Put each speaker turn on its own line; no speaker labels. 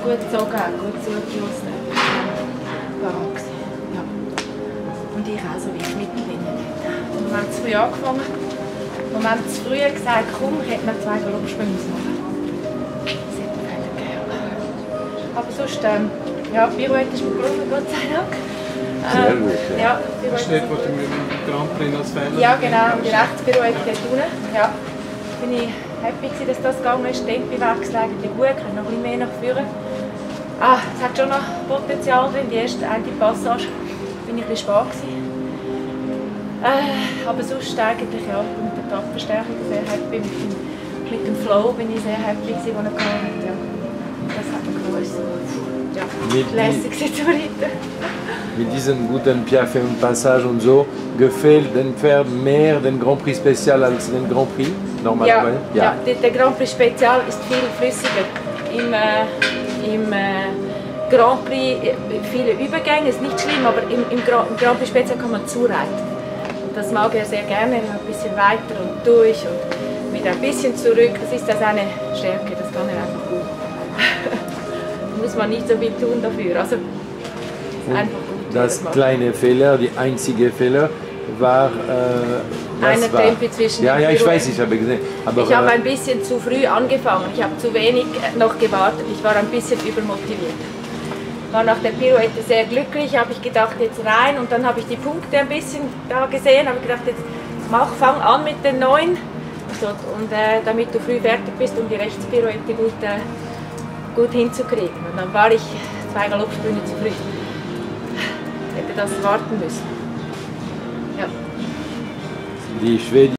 gut gezogen hat, gut zugelassen hat. Garant gewesen. Ja. Und ich auch so wie ich mittendrin. Wir haben zu früh angefangen. Wir haben zu früh gesagt, komm, ich hätte noch 2 Galoppsprünge machen. Das hätte keiner gegeben. Aber sonst, ja, Pirouette ist mir gelungen, Gott sei Dank.
Sehr gut,
ja.
Das steht, wo du mit dem Grand Prix als Fehler.
Ja, genau, die Rechtspirouette dort unten. Ja. Bin ich happy, dass das gegangen ist. Tempowechsel eigentlich gut, ich kann noch ein bisschen mehr nach vorne. Es hat schon noch Potenzial drin. Die erste eine Passage bin ich ein bisschen spät gewesen. Aber sonst eigentlich ja, mit der Tapferstärkung sehr happy. Mit dem Flow bin ich sehr happy gewesen, den er hatte. Ja. Das hat mir geholfen. Ja, lässig zu reiten.
Mit diesem guten Piaffe und Passage und so, gefällt den Pferd mehr den Grand Prix Spezial als den Grand Prix? Normalerweise?
Ja, der Grand Prix Spezial ist viel flüssiger. Im Grand Prix viele Übergänge, ist nicht schlimm, aber im Grand Prix Spezial kann man zureiten. Und das mag er sehr gerne, ein bisschen weiter und durch und wieder ein bisschen zurück. Das ist seine Stärke, das kann er einfach gut. Da muss man nicht so viel tun dafür. Also, ist einfach gut.
Das kleine Fehler, die einzige Fehler, war
eine Tempo zwischen.
Ja, ich weiß, ich habe gesehen. Aber
ich habe ein bisschen zu früh angefangen. Ich habe zu wenig noch gewartet. Ich war ein bisschen übermotiviert. Ich war nach der Pirouette sehr glücklich. Habe ich gedacht, jetzt rein. Und dann habe ich die Punkte ein bisschen da gesehen. Habe gedacht, jetzt fang an mit den 9. Und damit du früh fertig bist, um die Rechtspirouette gut hinzukriegen. Und dann war ich 2 Galoppsprünge zu früh. Hätte das warten müssen. Ja.
Die Schweden